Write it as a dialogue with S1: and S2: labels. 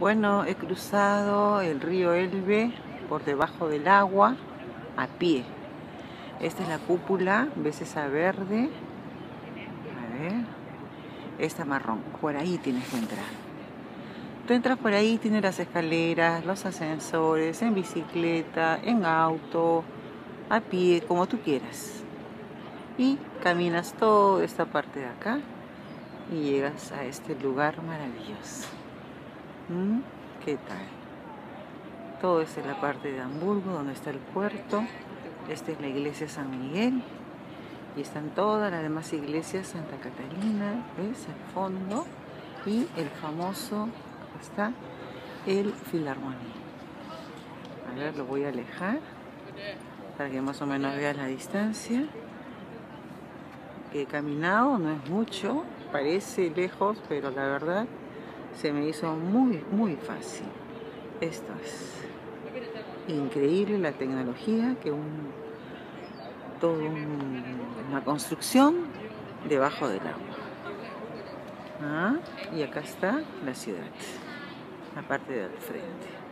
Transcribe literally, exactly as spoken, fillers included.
S1: Bueno, he cruzado el río Elbe por debajo del agua a pie. Esta es la cúpula, ves esa verde, a ver, esta marrón, por ahí tienes que entrar. Tú entras por ahí, tienes las escaleras, los ascensores, en bicicleta, en auto, a pie, como tú quieras. Y caminas toda esta parte de acá y llegas a este lugar maravilloso. ¿Mm? ¿Qué tal? Todo esto es la parte de Hamburgo, donde está el puerto. Esta es la iglesia San Miguel. Y están todas las demás iglesias, Santa Catalina, ¿ves? Al fondo. Y el famoso, está el Filarmonía. A ver, lo voy a alejar para que más o menos veas la distancia. He caminado, no es mucho, parece lejos, pero la verdad se me hizo muy, muy fácil. Esto es increíble, la tecnología, que un, todo un, una construcción debajo del agua. ¿Ah? Y acá está la ciudad, la parte del frente.